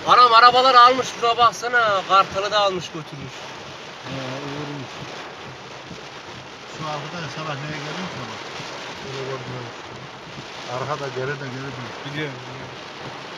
Anam arabalar almış, şuna baksana. Kartalı da almış götürmüş. Uğurmuş. Şu arkada sabah neye geldim sabah? Öyle gördüm. Arkada geride. Biliyorum.